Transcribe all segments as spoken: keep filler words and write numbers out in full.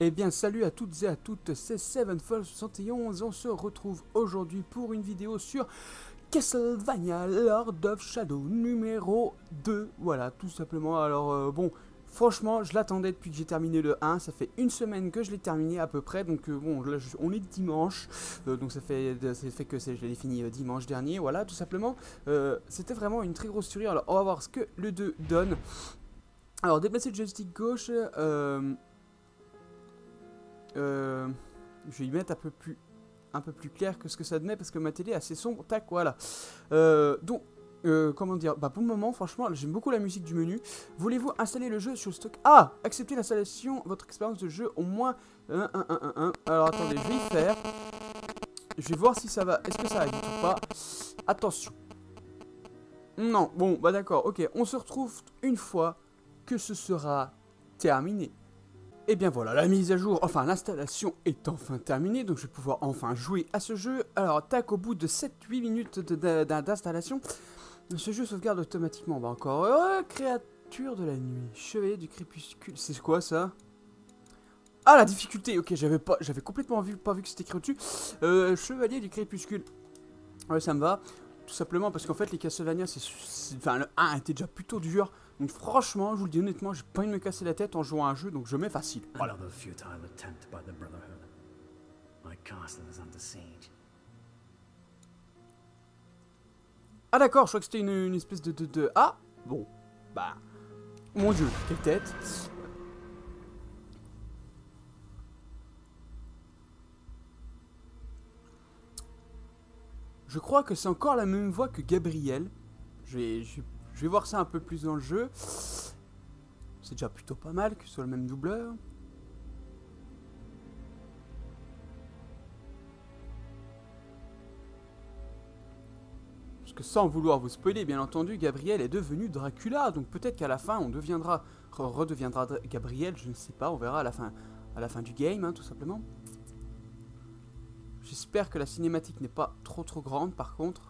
Eh bien salut à toutes et à toutes, c'est Sevenfall soixante et onze, on se retrouve aujourd'hui pour une vidéo sur Castlevania Lord of Shadow numéro deux, voilà tout simplement. Alors euh, bon, franchement je l'attendais depuis que j'ai terminé le un, ça fait une semaine que je l'ai terminé à peu près, donc euh, bon là je, on est dimanche, euh, donc ça fait, ça fait que je l'ai fini euh, dimanche dernier, voilà tout simplement. Euh, C'était vraiment une très grosse tuerie, alors on va voir ce que le deux donne. Alors déplacer le joystick gauche, euh... Euh, je vais y mettre un peu plus un peu plus clair que ce que ça donnait parce que ma télé est assez sombre. Tac, voilà. Euh, donc, euh, comment dire, bah pour le moment, franchement, j'aime beaucoup la musique du menu. Voulez-vous installer le jeu sur le stock? Ah, acceptez l'installation, votre expérience de jeu au moins un, un, un, un, un. Alors attendez, je vais y faire. Je vais voir si ça va. Est-ce que ça va vite ou pas? Attention. Non, bon, bah d'accord, ok. On se retrouve une fois que ce sera terminé. Et bien voilà, la mise à jour, enfin l'installation est enfin terminée, donc je vais pouvoir enfin jouer à ce jeu. Alors tac, au bout de sept huit minutes d'installation, ce jeu sauvegarde automatiquement. Bah encore, euh, créature de la nuit, chevalier du crépuscule, c'est quoi ça? Ah la difficulté, ok, j'avais pas, j'avais complètement vu, pas vu que c'était écrit au-dessus. Euh, chevalier du crépuscule, ouais ça me va. Tout simplement parce qu'en fait les Castlevania, c'est, enfin le un était déjà plutôt dur. Donc franchement, je vous le dis honnêtement, j'ai pas envie de me casser la tête en jouant à un jeu, donc je mets facile. Voilà. Ah d'accord, je crois que c'était une, une espèce de, de, de... Ah bon, bah... Mon dieu, quelle tête. Je crois que c'est encore la même voix que Gabriel. Je vais, je, je vais voir ça un peu plus dans le jeu. C'est déjà plutôt pas mal que ce soit le même doubleur. Parce que sans vouloir vous spoiler, bien entendu, Gabriel est devenu Dracula. Donc peut-être qu'à la fin, on deviendra, redeviendra Gabriel, je ne sais pas, on verra à la fin, à la fin du game, hein, tout simplement. J'espère que la cinématique n'est pas trop trop grande, par contre.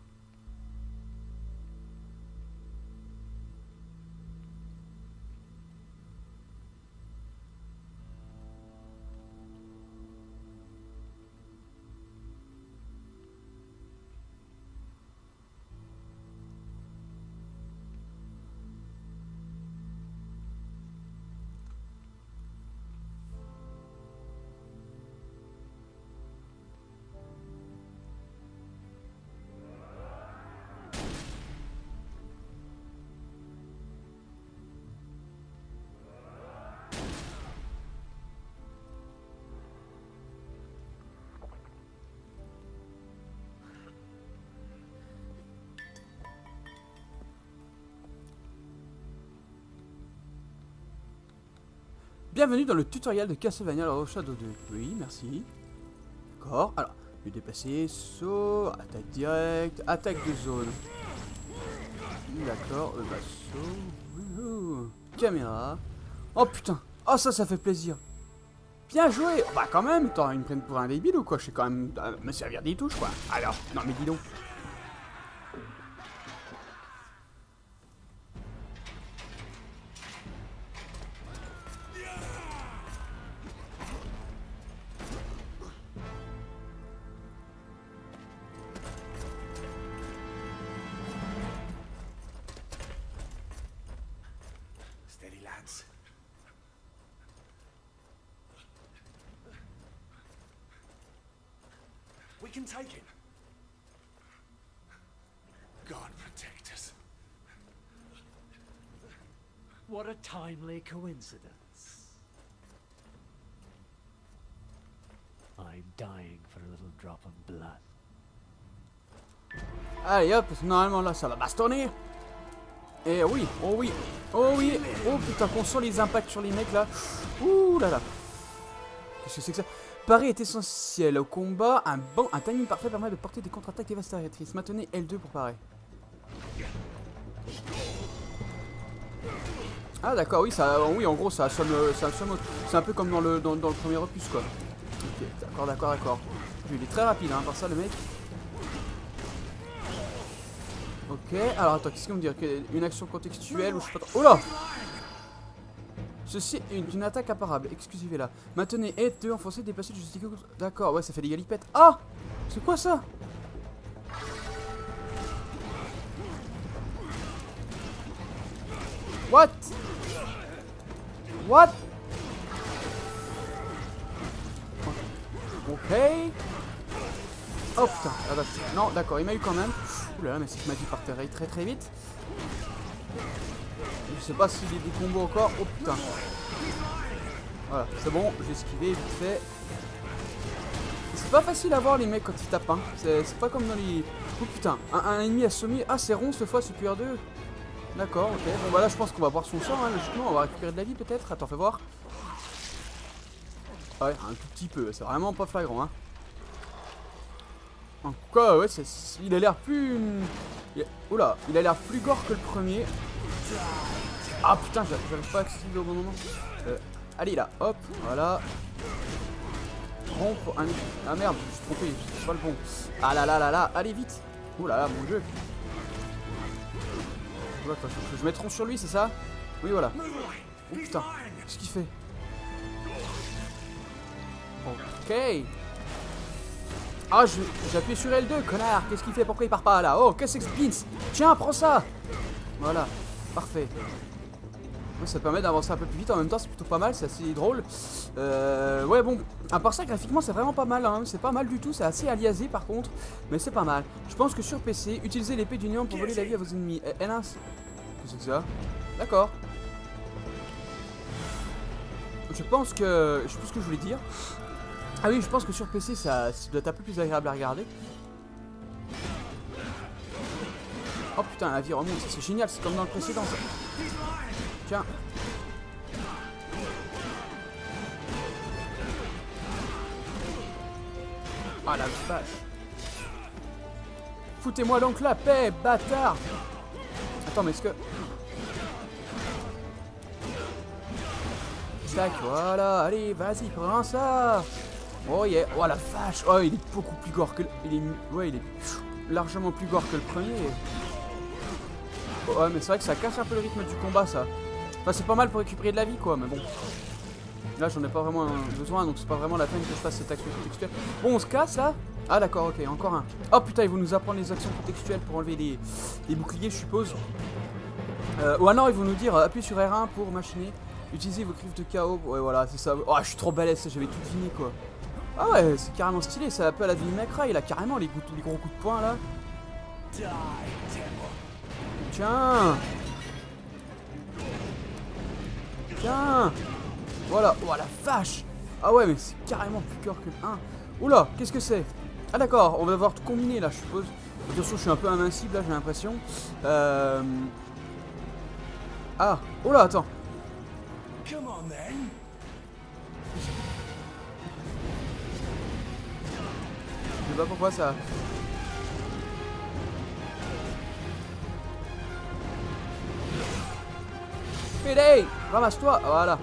Bienvenue dans le tutoriel de Castlevania Lord of Shadow deux. Oui, merci. D'accord. Alors, lui déplacer, saut, attaque directe, attaque de zone. D'accord, euh, bah, saut. Wouhou. Caméra. Oh putain. Oh ça, ça fait plaisir. Bien joué. Bah quand même, t'en une prenne pour un débile ou quoi? Je sais quand même euh, me servir des touches quoi. Alors, non mais dis donc. We can take him. God protect us. What a timely coincidence. I'm dying for a little drop of blood. Allez hop, normalement là ça va bastonner. Et oui, oh oui, oh oui, oh putain qu'on sent les impacts sur les mecs là. Ouh là là. Qu'est-ce que c'est que ça? Parer est essentiel au combat, un, bon, un timing parfait permet de porter des contre-attaques dévastatrices. Maintenez L deux pour parer. Ah d'accord, oui, ça, oui, en gros ça assomme, ça assomme, c'est un peu comme dans le, dans, dans le premier opus quoi. Ok, d'accord, d'accord, d'accord. Il est très rapide, hein, par ça le mec. Ok, alors attends, qu'est-ce qu'on me dit? Une action contextuelle ou je sais pas trop. Oh là! Ceci est une attaque imparable. Excusez-la. Maintenez et deux enfoncés, déplacez, justifiez. D'accord, ouais, ça fait des galipettes. Ah! C'est quoi ça? What? What? Ok. Oh putain, la vache. Non, d'accord, il m'a eu quand même. Ouh là là, mais c'est qu'il m'a dit par terre très très vite. Je sais pas s'il y a des combos encore. Oh putain. Voilà, c'est bon, j'ai esquivé vite fait. C'est pas facile à voir les mecs quand ils tapent, hein. C'est pas comme dans les... Oh putain, un, un ennemi assommé. Ah, c'est rond cette fois, c'est Q R deux. D'accord, ok. Bon bah là je pense qu'on va boire son sang, hein, logiquement. On va récupérer de la vie peut-être. Attends, fais voir. Ouais, un tout petit peu, c'est vraiment pas flagrant, hein. En tout cas, ouais, c'est, il a l'air plus... Il a... Oula, il a l'air plus gore que le premier. Ah putain, j'arrive pas à activer au bon moment. Euh, allez là, hop, voilà. Rompre un... Ah merde, je me suis trompé, c'est pas le bon. Ah là là là là, allez vite. Oh là là, mon dieu. Oula, faut que je mette rond sur lui, c'est ça? Oui, voilà. Oh putain, qu'est-ce qu'il fait? Ok. Ah, j'ai appuyé sur L deux, connard. Qu'est-ce qu'il fait? Pourquoi il part pas là? Oh, qu'est-ce que c'est Splints? Tiens, prends ça. Voilà, parfait. Ça permet d'avancer un peu plus vite. En même temps, c'est plutôt pas mal, c'est assez drôle. Euh, ouais, bon, à part ça, graphiquement, c'est vraiment pas mal. Hein. C'est pas mal du tout. C'est assez aliasé par contre, mais c'est pas mal. Je pense que sur P C, utilisez l'épée du néant pour voler la vie à vos ennemis. L un, qu'est-ce que c'est que ça? D'accord. Je pense que... Je sais plus ce que je voulais dire. Ah oui, je pense que sur P C, ça, ça doit être un peu plus agréable à regarder. Oh putain, la vie remonte, c'est génial, c'est comme dans le précédent ça. Tiens. Ah la vache. Foutez-moi donc la paix, bâtard. Attends, mais est-ce que... Tac, voilà, allez, vas-y, prends ça. Oh yeah, oh la vache. Oh, il est beaucoup plus gore que le... Il est... Ouais, il est largement plus gore que le premier. Oh, ouais, mais c'est vrai que ça casse un peu le rythme du combat, ça. Enfin, c'est pas mal pour récupérer de la vie, quoi, mais bon. Là, j'en ai pas vraiment besoin, donc c'est pas vraiment la peine que je fasse cette action contextuelle. Bon, on se casse, là. Ah, d'accord, ok, encore un. Oh, putain, ils vont nous apprendre les actions contextuelles pour enlever les, les boucliers, je suppose. Euh, ou alors, ils vont nous dire, euh, appuyez sur R un pour machiner. Utilisez vos griffes de K O. Ouais, voilà, c'est ça. Oh, je suis trop balèze, j'avais tout deviné, quoi. Ah ouais, c'est carrément stylé, ça appelle à Devil May Cry, il a carrément les, les gros coups de poing, là. Tiens. Tiens. Voilà. Oh la vache. Ah ouais, mais c'est carrément plus cœur que le un. Oula, qu'est-ce que c'est? Ah d'accord, on va devoir tout combiner là, je suppose. De toute façon, je suis un peu invincible là, j'ai l'impression. Euh... Ah, oula, attends. Come on then. Je sais pas pourquoi ça... Pédé, ramasse-toi, voilà.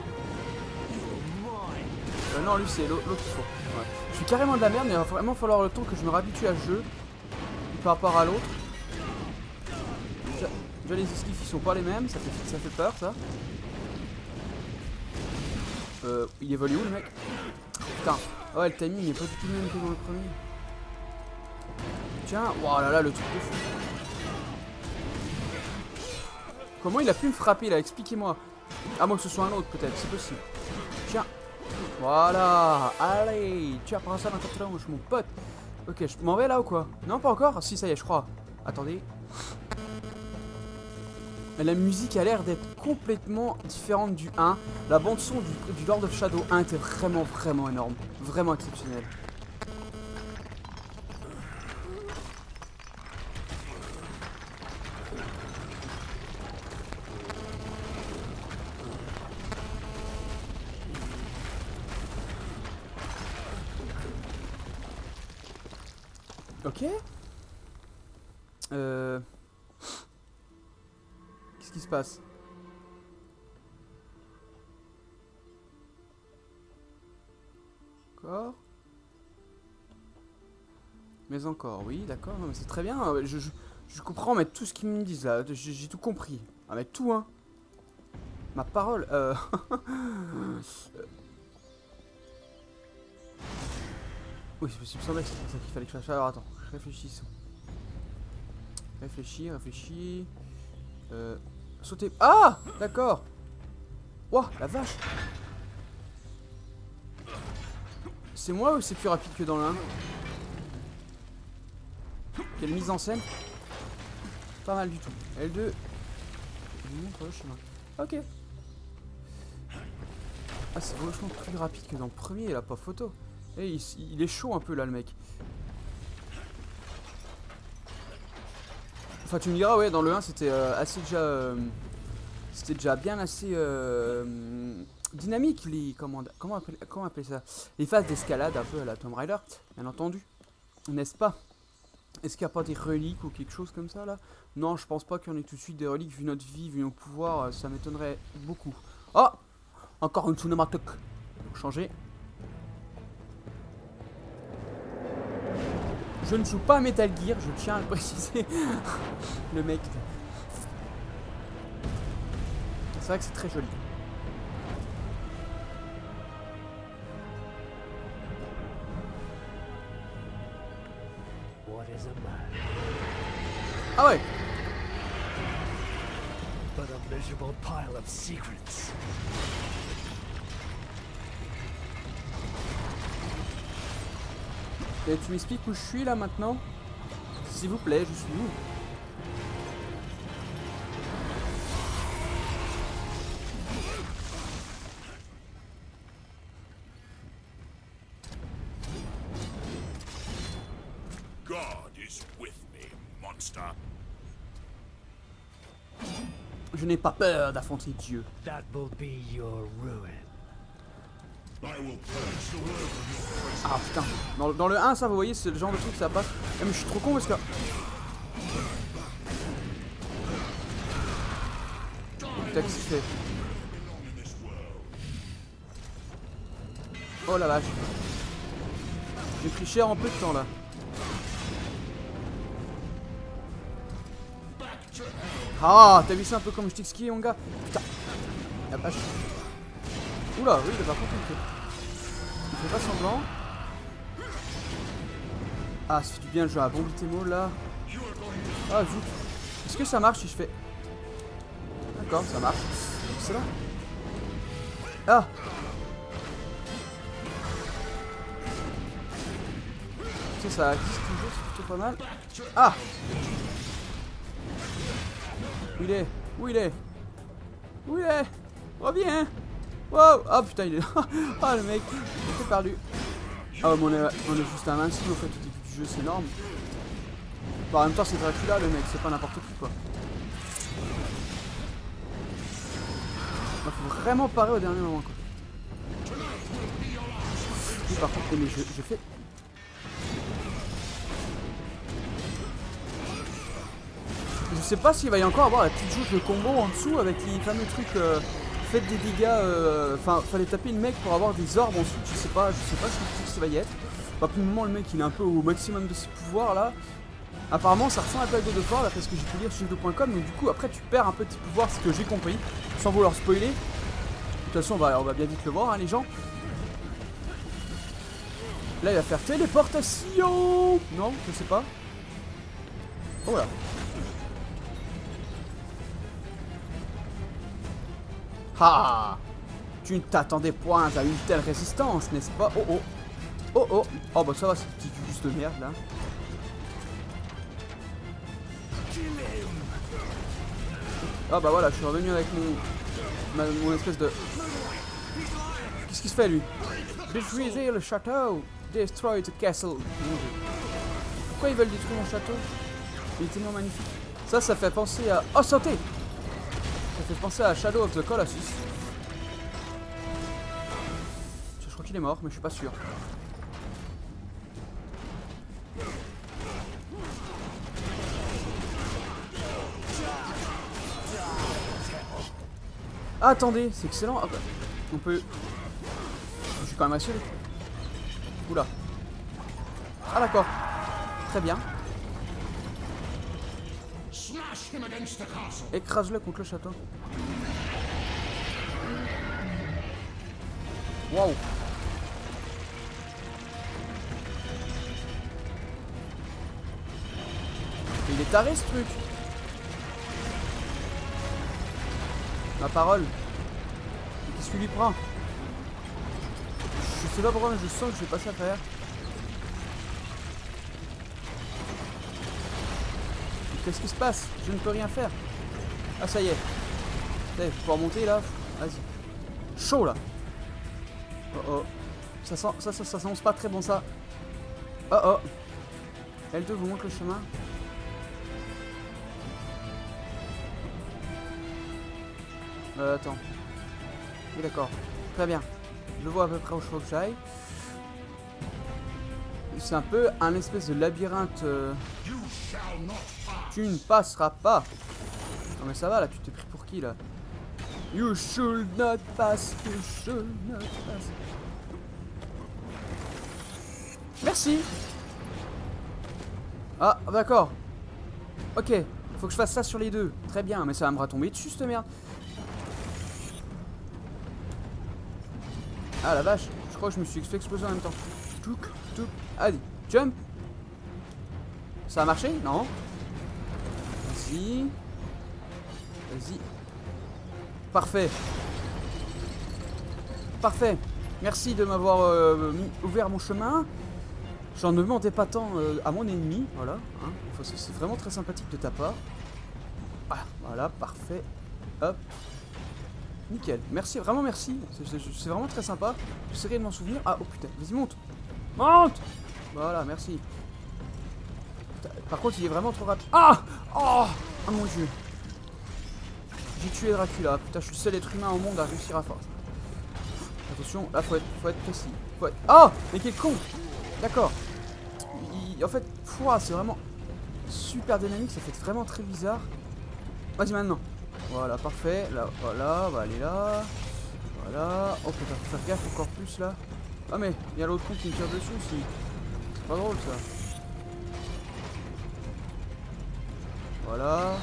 Euh, non, lui c'est l'autre qu'il faut. Ouais. Je suis carrément de la merde, mais il va vraiment falloir le temps que je me réhabitue à ce jeu par rapport à l'autre. Déjà, déjà les esquives ils sont pas les mêmes, ça fait, ça fait peur ça. Euh, il évolue où le mec? Putain, ouais le timing n'est pas du tout le même que dans le premier. Tiens, oh là là le truc de fou. Comment il a pu me frapper là? Expliquez-moi. À moins que ce soit un autre peut-être, c'est possible. Tiens. Voilà. Allez. Tu apprends ça dans ta tronche, mon pote. Ok, je m'en vais là ou quoi? Non, pas encore? Si, ça y est, je crois. Attendez. La musique a l'air d'être complètement différente du un. La bande son du, du Lord of Shadow un était vraiment, vraiment énorme. Vraiment exceptionnelle. Ok. Euh... Qu'est-ce qui se passe? Encore. Mais encore, oui, d'accord. Non, mais c'est très bien. Je, je, je comprends, mais tout ce qu'ils me disent là, j'ai tout compris. Ah, mais tout, hein. Ma parole, euh... oui, c'est possible, semblait que c'est pour ça qu'il fallait que je fasse. Alors attends, réfléchissons. Réfléchis, réfléchis. Euh... Sauter. Ah, d'accord. Ouah, la vache. C'est moi ou c'est plus rapide que dans le un? Quelle mise en scène. Pas mal du tout. L deux. Je vous montre le chemin. Ok. Ah, c'est vachement plus rapide que dans le premier, là, pas photo. Et il, il est chaud un peu là, le mec. Enfin, tu me diras, ouais, dans le un, c'était euh, assez déjà. Euh, c'était déjà bien assez euh, dynamique, les. Comment, comment, appeler, comment appeler ça? Les phases d'escalade, un peu à la Tomb Raider, bien entendu. N'est-ce pas? Est-ce qu'il n'y a pas des reliques ou quelque chose comme ça là? Non, je pense pas qu'il y en ait tout de suite des reliques. Vu notre vie, vu nos pouvoirs, ça m'étonnerait beaucoup. Oh! Encore une cinématique. Changer. Je ne joue pas à Metal Gear, je tiens à le préciser. Le mec. C'est vrai que c'est très joli. What is a man? Ah ouais. But a miserable pile of secrets. Et tu m'expliques où je suis là maintenant? S'il vous plaît, je suis où? God is with me, monster. Je n'ai pas peur d'affronter Dieu. That will be your ruin. I will purge the world of your Ah putain, dans, dans le un, ça vous voyez, c'est le genre de truc ça passe. Eh, mais je suis trop con parce que... Putain, qu'est-ce que c'est? Oh la vache. J'ai pris cher en peu de temps là. Ah, t'as vu ça un peu comme je t'expliquais mon gars? Putain. La vache. Oula, oui, il a pas compris. Il fait pas semblant. Ah, ça fait du bien le jeu à bomber tes mots là. Ah, zut. Est-ce que ça marche si je fais... D'accord, ça marche. C'est là. Ah. Ça, ça existe toujours, c'est plutôt pas mal. Ah. Où il est? Où il est? Où il est? Reviens. Wow. Ah putain, il est là. Ah le mec, il est perdu. Ah mais on est, on est juste invincible au fait, au début du jeu, c'est énorme. Bon, en même temps c'est Dracula le mec, c'est pas n'importe qui quoi. Il faut vraiment parer au dernier moment quoi. Oui, par contre, mais je, je fais... Je sais pas s'il va y encore avoir la petite jauge de combo en dessous avec les fameux trucs... Euh, faites des dégâts, enfin euh, fallait taper le mec pour avoir des orbes ensuite, je sais pas, je sais pas ce que ça va y être. Bah, pour le moment le mec il est un peu au maximum de ses pouvoirs là. Apparemment ça ressemble un peu à God of War d'après ce que j'ai pu lire sur jeux vidéo point com, donc du coup après tu perds un peu de tes pouvoirs, ce que j'ai compris, sans vouloir spoiler. De toute façon on va, on va bien vite le voir hein, les gens. Là il va faire téléportation. Non, je sais pas. Oh là. Ah! Tu ne t'attendais point à une telle résistance, n'est-ce pas? Oh oh! Oh oh! Oh bah ça va, c'est une petite juste de merde là. Ah bah voilà, je suis revenu avec mon... Ma, mon espèce de... Qu'est-ce qu'il se fait lui? Détruisez le château! Destroy the castle! Pourquoi ils veulent détruire mon château? Il est tellement magnifique. Ça, ça fait penser à... Oh, sauter! Ça fait penser à Shadow of the Colossus. Je crois qu'il est mort, mais je suis pas sûr. Ah, attendez, c'est excellent. Ah, bah, on peut... Je suis quand même assuré. Oula. Ah d'accord. Très bien. Écrase-le contre le château. Waouh. Il est taré ce truc. Ma parole. Qu'est-ce qu'il lui prend? Je sais pas pourquoi mais je sens que je vais passer à travers. Qu'est-ce qui se passe? Je ne peux rien faire. Ah ça y est. Ça y est, je vais pouvoir monter là. Vas-y. Chaud là. Oh oh. Ça sent, ça, ça, ça s'annonce pas très bon ça. Oh oh. L deux vous montre le chemin. Euh, attends. Oui d'accord. Très bien. Je vois à peu près où je faut que j'aille. C'est un peu un espèce de labyrinthe. Euh... Tu ne passeras pas. Non mais ça va là, tu t'es pris pour qui là? You should not pass, you should not pass. Merci. Ah d'accord. Ok, faut que je fasse ça sur les deux. Très bien, mais ça va me retomber dessus cette merde. Ah la vache, je crois que je me suis fait exploser en même temps. Touk, touk. Allez, jump. Ça a marché? Non. Vas-y. Vas-y. Parfait. Parfait. Merci de m'avoir euh, ouvert mon chemin. J'en ne demandais pas tant euh, à mon ennemi. Voilà. Hein. C'est vraiment très sympathique de ta part. Ah, voilà, parfait. Hop. Nickel. Merci, vraiment merci. C'est vraiment très sympa. J'essaierai de m'en souvenir. Ah, oh putain. Vas-y, monte. Monte. Voilà, merci. Par contre, il est vraiment trop rapide. Ah. Oh. Oh mon dieu. J'ai tué Dracula. Putain, je suis le seul être humain au monde à réussir à faire ça. Attention, là, faut être, faut être précis. Faut être... Oh. Mais quel con. D'accord. En fait, c'est vraiment super dynamique. Ça fait vraiment très bizarre. Vas-y, maintenant. Voilà, parfait. Là, voilà, on va aller là. Voilà. Oh putain, faut faire gaffe encore plus là. Ah mais, il y a l'autre con qui me tire dessus aussi. C'est pas drôle ça. Voilà.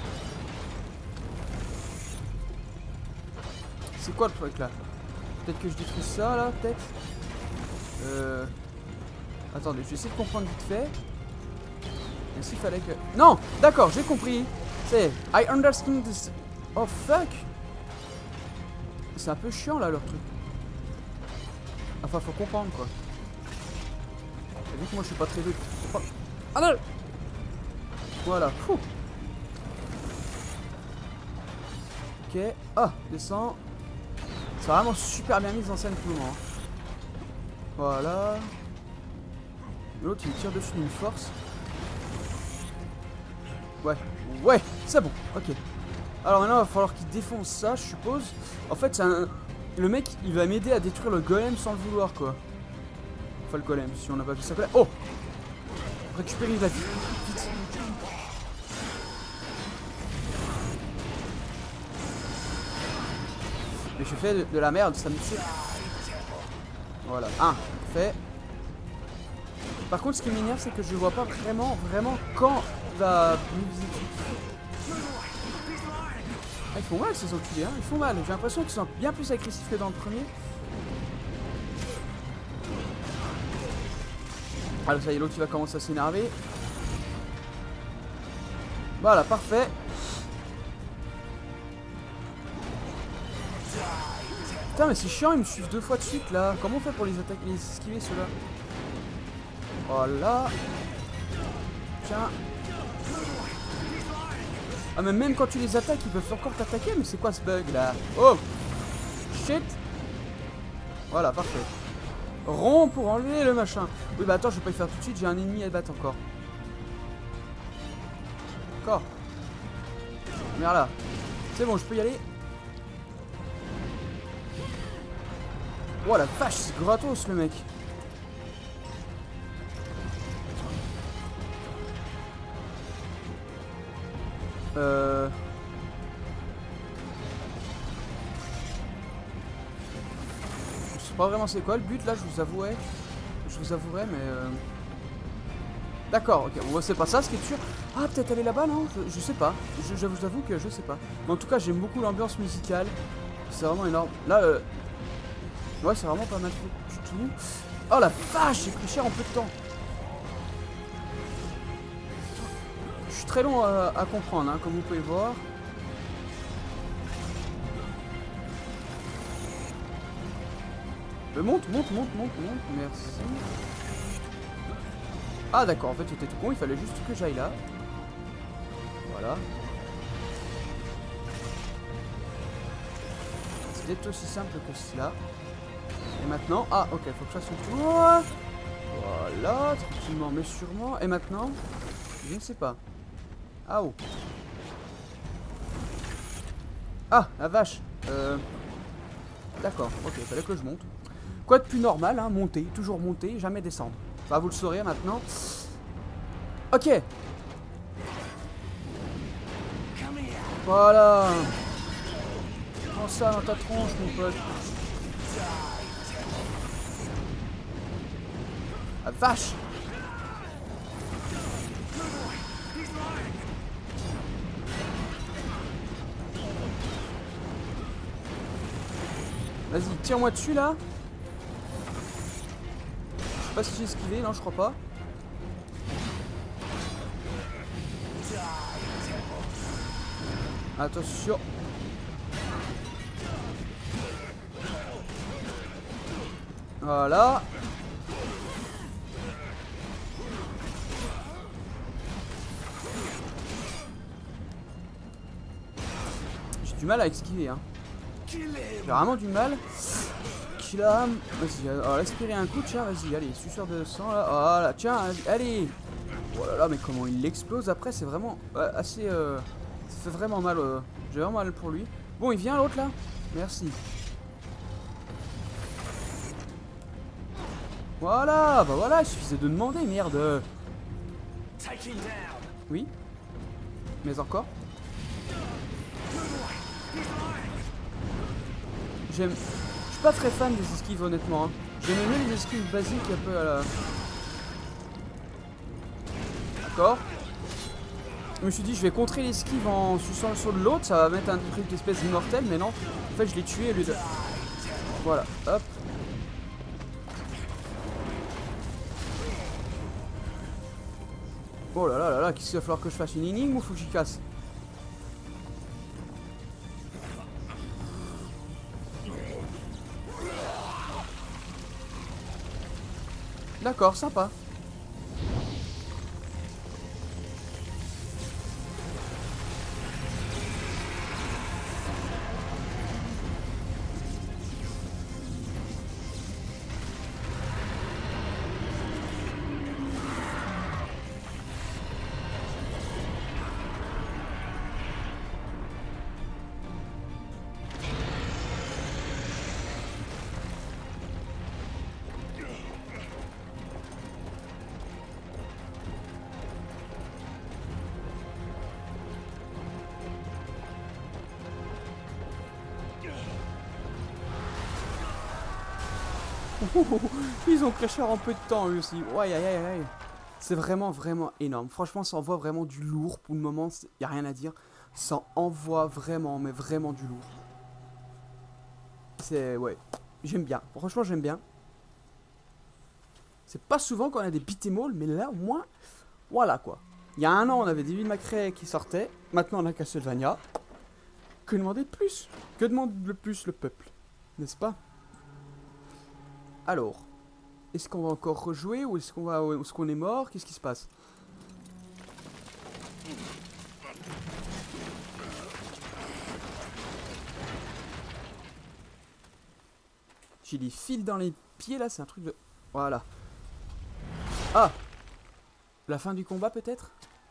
C'est quoi le truc là? Peut-être que je détruis ça là, peut-être. Euh... Attendez, je vais essayer de comprendre vite fait. Et s'il fallait que... Non. D'accord, j'ai compris. C'est... I understand this... Oh fuck. C'est un peu chiant là leur truc. Enfin faut comprendre quoi. Et vu que moi je suis pas très vite. Ah non. Voilà. Fou. Ok. Ah, descend. C'est vraiment super bien mis en scène tout le moment. Voilà. L'autre il me tire dessus d'une force. Ouais. Ouais, c'est bon. Ok. Alors maintenant il va falloir qu'il défonce ça je suppose. En fait c'est un... Le mec il va m'aider à détruire le golem sans le vouloir quoi. Enfin le golem si on n'a pas vu ça. Oh. Récupérer la vie. Vite. Mais je fais de, de la merde, ça me tue. Voilà, un, fait. Par contre ce qui m'énerve c'est que je vois pas vraiment, vraiment quand il va nous visiter. Ah, ils font mal ces enculés, hein, ils font mal. J'ai l'impression qu'ils sont bien plus agressifs que dans le premier. Alors ça y est, l'autre il va commencer à s'énerver. Voilà, parfait. Putain mais c'est chiant, ils me suivent deux fois de suite là. Comment on fait pour les attaquer, les esquiver ceux-là? Voilà. Tiens. Ah mais même quand tu les attaques, ils peuvent encore t'attaquer. Mais c'est quoi ce bug là? Oh. Shit. Voilà, parfait. Rond pour enlever le machin. Oui bah attends, je vais pas y faire tout de suite, j'ai un ennemi à battre encore. D'accord. Merde là. C'est bon, je peux y aller. Oh la vache, c'est gratos le mec. Euh... Je sais pas vraiment c'est quoi le but là, je vous avouerai. Je vous avouerai mais... Euh... D'accord, ok, bon, c'est pas ça ce qui est sûr. Ah peut-être aller là-bas non je, je sais pas, je, je vous avoue que je sais pas. Mais en tout cas j'aime beaucoup l'ambiance musicale. C'est vraiment énorme. Là, euh... Ouais, c'est vraiment pas mal fait du tout. Oh la vache, j'ai pris cher en peu de temps. Je suis très long à, à comprendre, hein, comme vous pouvez voir. Euh, monte, monte, monte, monte, monte, merci. Ah d'accord, en fait j'étais tout con, il fallait juste que j'aille là. Voilà. C'était aussi simple que cela. Et maintenant, ah ok, faut que je fasse le tour. Voilà, tranquillement mais sûrement. Et maintenant, je ne sais pas. Ah oh. Ah, la vache. Euh... D'accord, ok, il fallait que je monte. Quoi de plus normal, hein, monter, toujours monter, jamais descendre. Enfin, vous le saurez maintenant. Ok. Voilà. Prends ça dans ta tronche, mon pote. Ah, vache. Vas-y, tire-moi dessus, là. Je sais pas si j'ai esquivé, non, je crois pas. Attention. Voilà. J'ai du mal à esquiver, hein. J'ai vraiment du mal. Kilam. Vas-y, alors aspirer un coup, tiens, vas-y, allez, suceur de sang là. Voilà, tiens, allez. Oh là là, mais comment il l'explose après, c'est vraiment euh, assez. Euh, ça fait vraiment mal. Euh, J'ai vraiment mal pour lui. Bon, il vient l'autre là. Merci. Voilà, bah voilà, il suffisait de demander, merde. Oui. Mais encore. J'aime. Je suis pas très fan des esquives honnêtement. Hein. J'aime mieux les esquives basiques un peu à la. D'accord. Je me suis dit je vais contrer l'esquive en suçant le saut de l'autre, ça va mettre un truc d'espèce immortel, mais non. En fait je l'ai tué au lieu de. Voilà, hop. Oh là là là là, qu'est-ce qu'il va falloir que je fasse, une énigme ou faut que j'y casse? D'accord, sympa. Ils ont crashé en peu de temps eux aussi. Ouais, aïe, aïe, aïe. C'est vraiment, vraiment énorme. Franchement, ça envoie vraiment du lourd. Pour le moment, il n'y a rien à dire. Ça envoie vraiment, mais vraiment du lourd. C'est, ouais. J'aime bien. Franchement, j'aime bien. C'est pas souvent qu'on a des beat'em all, mais là, au moins, voilà quoi. Il y a un an, on avait des Devil May Cry qui sortaient. Maintenant, on a Castlevania. Que demander de plus? Que demande le plus le peuple? N'est-ce pas? Alors, est-ce qu'on va encore rejouer ou est-ce qu'on va, est-ce qu'on est mort? Qu'est-ce qui se passe? J'ai des fils dans les pieds là, c'est un truc de... Voilà. Ah! La fin du combat peut-être?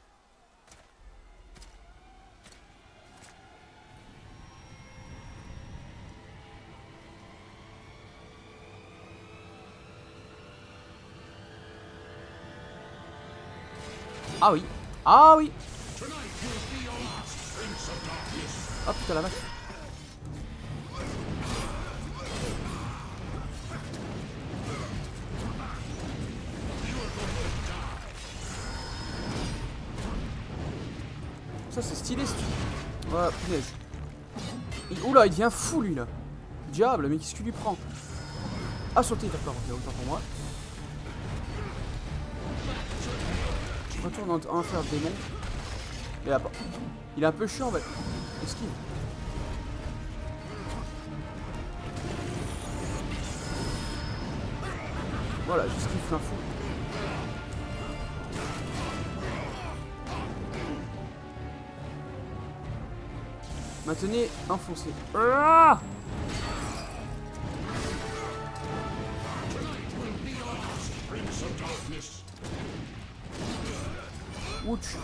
Ah oui. Ah oui. Oh putain la vache. Ça c'est stylé ce truc. Ouais, punaise. Il... Oula, il devient fou lui là. Diable, mais qu'est-ce qu'il lui prend? Ah, sauter, d'accord, ok, autant pour moi. Je retourne en, en faire le démon. Et là, il est un peu chiant, en fait. Esquive. Voilà, j'esquive plein fou. Maintenez enfoncé. Ah, ouch.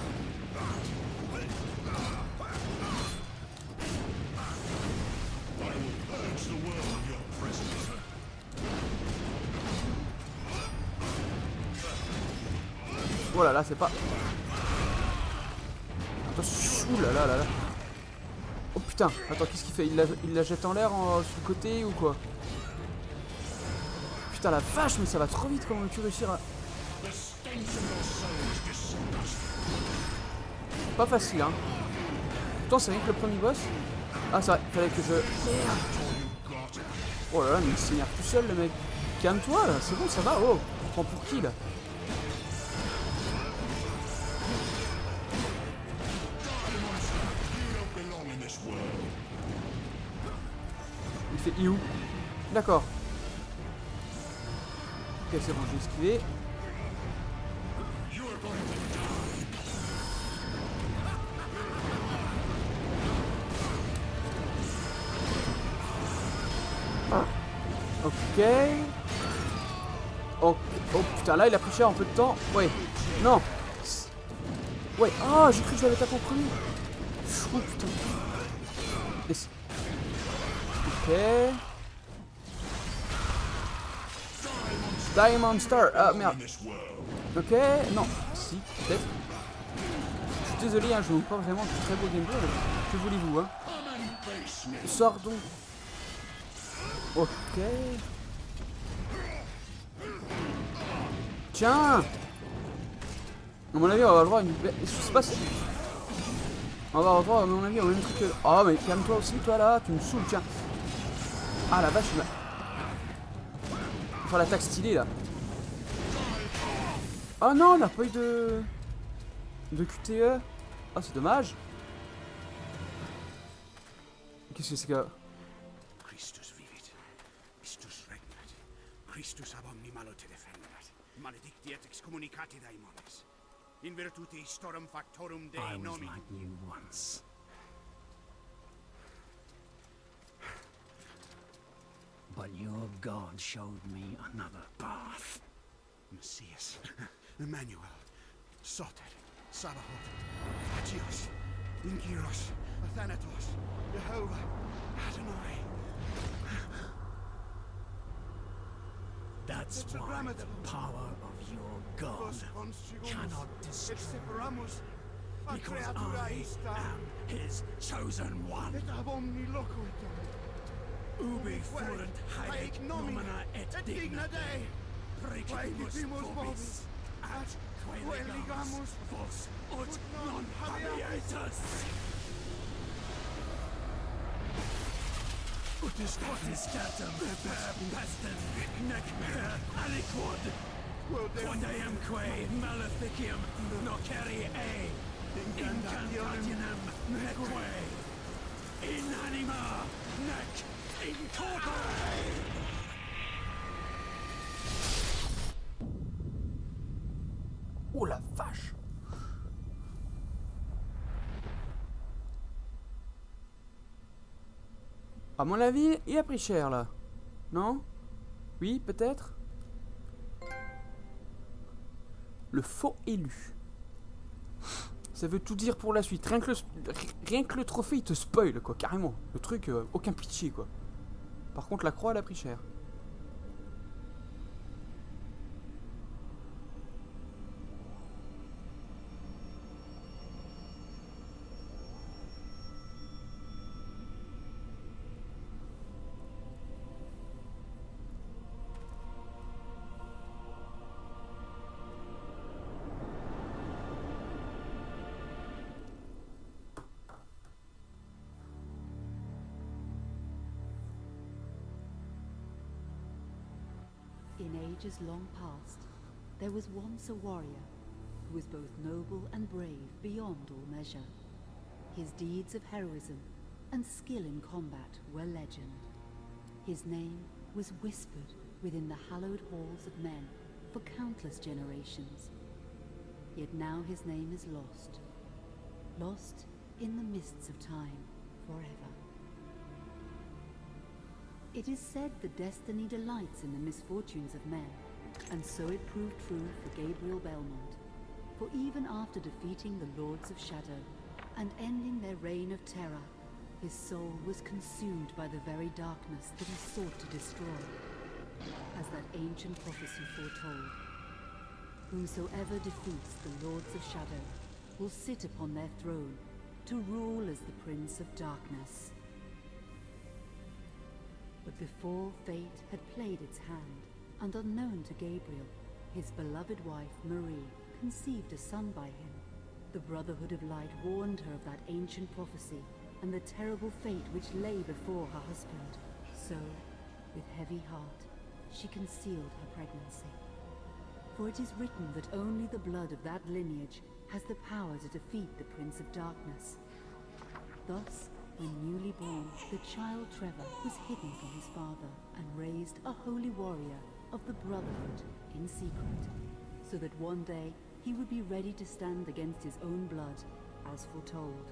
Voilà, là c'est pas. Attention, ouh là là là là. Oh putain, attends, qu'est-ce qu'il fait? Il la, il la jette en l'air en, sur le côté ou quoi? Putain la vache, mais ça va trop vite, comment veux-tu réussir à... Pas facile hein. Pourtant c'est rien que le premier boss. Ah c'est vrai, fallait que je... Oh là là, mais il s'énerve tout seul le mec. Calme-toi là, c'est bon, ça va, oh. Tu prends pour qui là? Il fait I où? D'accord. Ok, c'est bon, j'ai esquivé. Ok. Oh, oh putain, là il a pris cher en peu de temps. Ouais. Non. Ouais. Oh, j'ai cru que j'avais tapé au premier. Oh putain. Et ok. Diamond Star. Ah merde. Ok. Non. Si, peut-être. Je suis désolé, hein, je ne vous pas vraiment de très beau gameplay. Que voulez-vous, hein? Sors donc. Ok. Tiens. À mon avis, on va avoir le droit à une... Je sais pas si... On va avoir le droit, à mon avis, au même truc que... Oh, mais calme-toi aussi, toi, là. Tu me saoules, tiens. Ah, la vache, il va... Faut l'attaque stylée, là. Oh non, on n'a pas eu de... De Q T E. Ah, c'est dommage. Qu'est-ce que c'est que... Christus vivit, Christus regnat, Christus ab omni malo te defendat, maledictiet excommunicati daimones, in virtute historum factorum Dei I was nomi. like you once. But your God showed me another path. Messias, Emmanuel, Soter, Sabaoth, Agios, Inkyros, Athanatos, Jehovah, Adonai. That's why the power of your God cannot destroy. Because I am his chosen one. Et ab omni locuit. Ubi fuerunt haec nomina et digna Dei. Praecipimus vobis, at queligamus vos ut non habeatus. Ut is potestatum per pestem, nec per aliquod. Quod eamque maleficium nocere e incantationem neque in anima nec in corpore. Oh la vache. À mon avis, il a pris cher là. Non? Oui, peut-être? Le faux élu. Ça veut tout dire pour la suite. Rien que le, rien que le trophée, il te spoil, quoi, carrément. Le truc, euh, aucun pitié, quoi. Par contre, la croix, elle a pris cher. ages long past, there was once a warrior who was both noble and brave beyond all measure. His deeds of heroism and skill in combat were legend. His name was whispered within the hallowed halls of men for countless generations. Yet now his name is lost. Lost in the mists of time forever. It is said that destiny delights in the misfortunes of men, and so it proved true for Gabriel Belmont. For even after defeating the Lords of Shadow and ending their reign of terror, his soul was consumed by the very darkness that he sought to destroy, as that ancient prophecy foretold. Whomsoever defeats the Lords of Shadow will sit upon their throne to rule as the Prince of Darkness. But before fate had played its hand, and unknown to Gabriel, his beloved wife Marie conceived a son by him. The Brotherhood of Light warned her of that ancient prophecy and the terrible fate which lay before her husband. So, with heavy heart, she concealed her pregnancy. For it is written that only the blood of that lineage has the power to defeat the Prince of Darkness. Thus, when newly born, the child Trevor was hidden from his father and raised a holy warrior of the Brotherhood in secret, so that one day he would be ready to stand against his own blood, as foretold.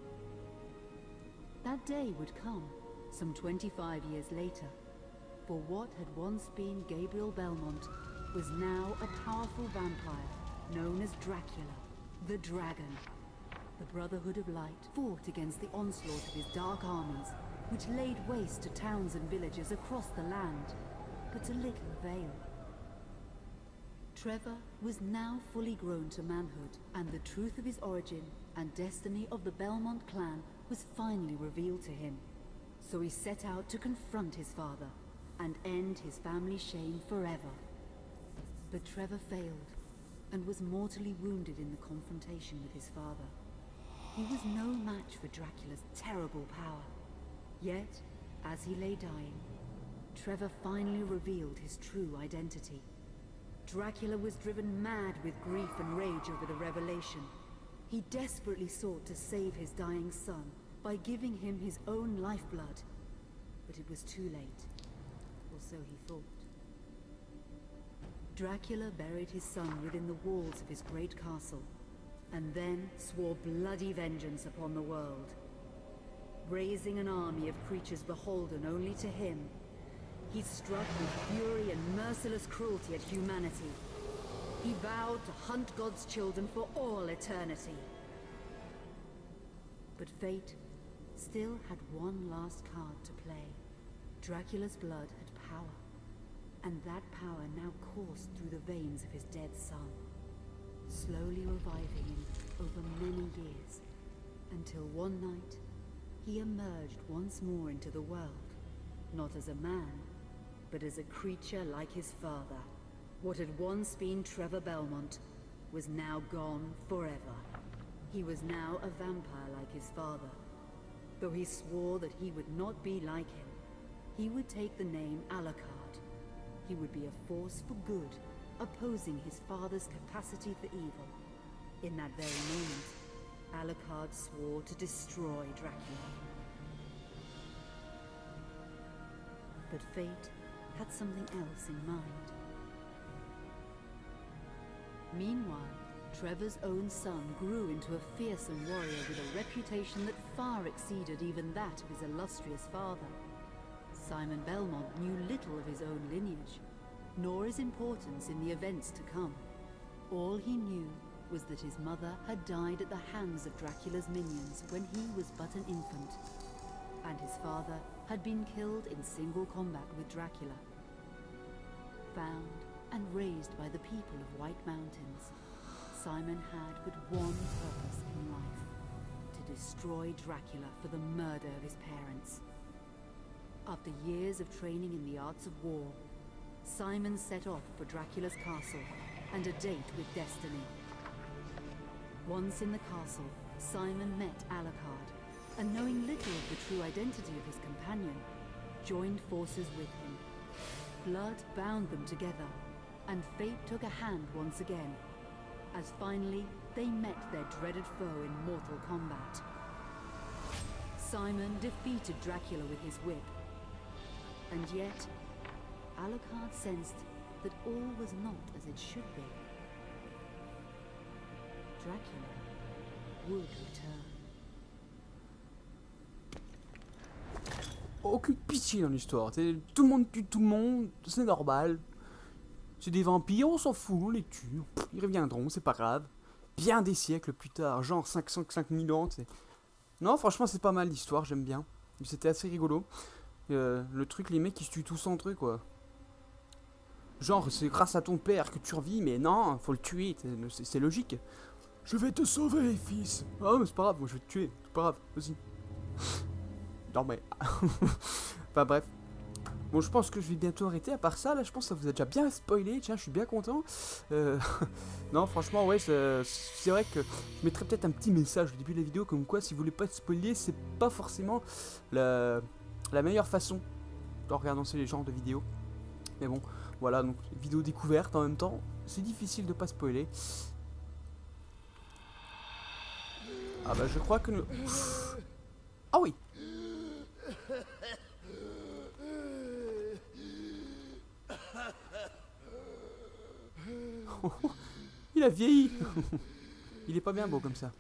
That day would come, some twenty-five years later, for what had once been Gabriel Belmont was now a powerful vampire known as Dracula, the Dragon. The Brotherhood of Light fought against the onslaught of his dark armies, which laid waste to towns and villages across the land, but to little avail. Trevor was now fully grown to manhood, and the truth of his origin and destiny of the Belmont clan was finally revealed to him. So he set out to confront his father and end his family's shame forever. But Trevor failed and was mortally wounded in the confrontation with his father. He was no match for Dracula's terrible power. Yet, as he lay dying, Trevor finally revealed his true identity. Dracula was driven mad with grief and rage over the revelation. He desperately sought to save his dying son by giving him his own lifeblood. But it was too late, or so he thought. Dracula buried his son within the walls of his great castle, and then swore bloody vengeance upon the world. Raising an army of creatures beholden only to him, he struck with fury and merciless cruelty at humanity. He vowed to hunt God's children for all eternity. But fate still had one last card to play. Dracula's blood had power, and that power now coursed through the veins of his dead son, slowly reviving him over many years, until one night he emerged once more into the world, not as a man, but as a creature like his father. What had once been Trevor Belmont was now gone forever. He was now a vampire like his father. Though he swore that he would not be like him, he would take the name Alucard. He would be a force for good, opposing his father's capacity for evil. In that very moment, Alucard swore to destroy Dracula. But fate had something else in mind. Meanwhile, Trevor's own son grew into a fearsome warrior with a reputation that far exceeded even that of his illustrious father. Simon Belmont knew little of his own lineage, nor his importance in the events to come. All he knew was that his mother had died at the hands of Dracula's minions when he was but an infant, and his father had been killed in single combat with Dracula. Found and raised by the people of White Mountains, Simon had but one purpose in life: to destroy Dracula for the murder of his parents. After years of training in the arts of war, Simon set off for Dracula's castle and a date with destiny. Once in the castle, Simon met Alucard, and knowing little of the true identity of his companion, joined forces with him. Blood bound them together, and fate took a hand once again, as finally they met their dreaded foe in mortal combat. Simon defeated Dracula with his whip, and yet Alucard sensed that all was not as it should be. Dracula would return. Aucune pitié dans l'histoire. Tout le monde tue tout le monde, c'est normal. C'est des vampires, on s'en fout, on les tue. Ils reviendront, c'est pas grave. Bien des siècles plus tard, genre cinq cent cinq mille ans. T'sais. Non, franchement, c'est pas mal l'histoire, j'aime bien. C'était assez rigolo. Euh, le truc, les mecs, ils se tuent tous entre eux, quoi. Genre, c'est grâce à ton père que tu revis, mais non, faut le tuer, c'est logique. Je vais te sauver, fils. Ah, mais c'est pas grave, moi je vais te tuer, c'est pas grave, vas-y. Non, mais. Enfin, bref. Bon, je pense que je vais bientôt arrêter. À part ça, là, je pense que ça vous a déjà bien spoilé. Tiens, je suis bien content. Euh... non, franchement, ouais, c'est vrai que je mettrai peut-être un petit message au début de la vidéo, comme quoi, si vous voulez pas être spoilé, c'est pas forcément la... la meilleure façon de regarder ces genres de vidéos. Mais bon, voilà, donc vidéo découverte en même temps. C'est difficile de pas spoiler. Ah bah, je crois que nous... Ah oui. Il a vieilli. Il est pas bien beau comme ça.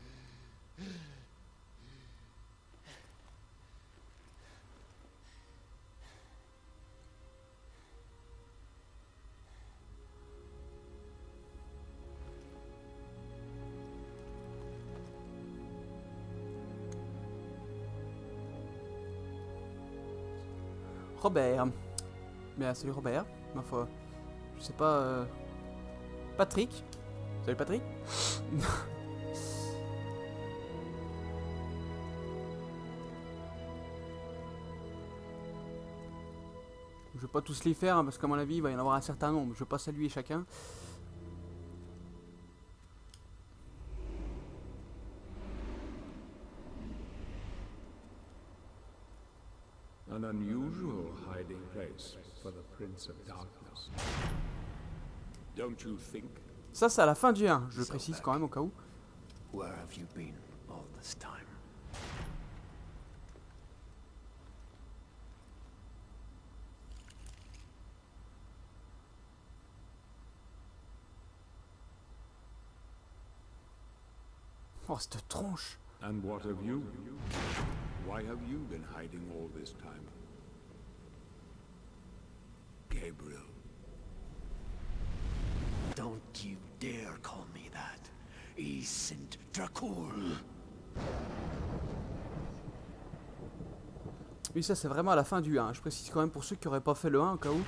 Robert. Bien, salut Robert. Ma foi, je sais pas... Euh... Patrick. Salut Patrick. Je vais pas tous les faire, hein, parce qu'à mon avis, il va y en avoir un certain nombre. Je vais pas saluer chacun. An unusual hiding place for the Prince of Darkness. Don't you think? Ça, c'est à la fin du un, je le précise quand même au cas où. Where have you been all this time? Oh, cette tronche. And what of you? Why have you been hiding all this time? Gabriel. Don't you dare call me that. He's Saint Dracul. Oui, ça c'est vraiment à la fin du un. Je précise quand même pour ceux qui n'auraient pas fait le un au cas où.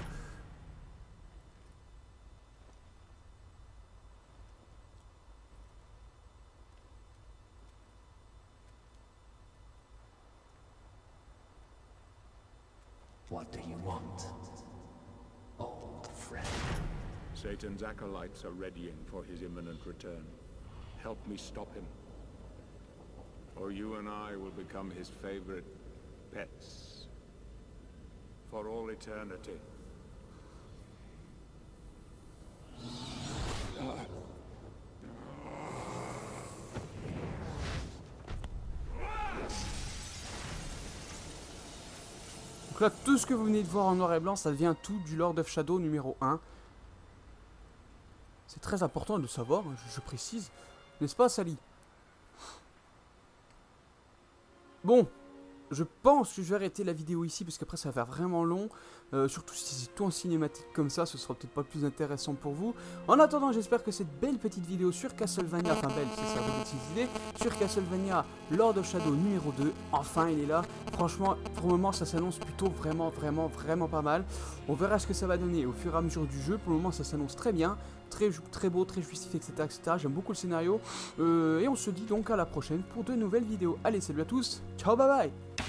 What do you want, old friend? Satan's acolytes are readying for his imminent return. Help me stop him, or you and I will become his favorite pets for all eternity. Donc là, tout ce que vous venez de voir en noir et blanc, ça vient tout du Lord of Shadow numéro un. C'est très important de le savoir, je, je précise. N'est-ce pas, Sally? Bon, je pense que je vais arrêter la vidéo ici, parce qu'après ça va faire vraiment long. Euh, surtout si c'est tout en cinématique comme ça, ce sera peut-être pas plus intéressant pour vous. En attendant, j'espère que cette belle petite vidéo sur Castlevania, enfin belle, c'est ça, de petites idées, sur Castlevania Lord of Shadow numéro deux, enfin il est là. Franchement, pour le moment, ça s'annonce plutôt vraiment, vraiment, vraiment pas mal. On verra ce que ça va donner au fur et à mesure du jeu. Pour le moment, ça s'annonce très bien, très, très beau, très justifié, et cetera, et cetera. J'aime beaucoup le scénario. Euh, et on se dit donc à la prochaine pour de nouvelles vidéos. Allez, salut à tous, ciao, bye bye.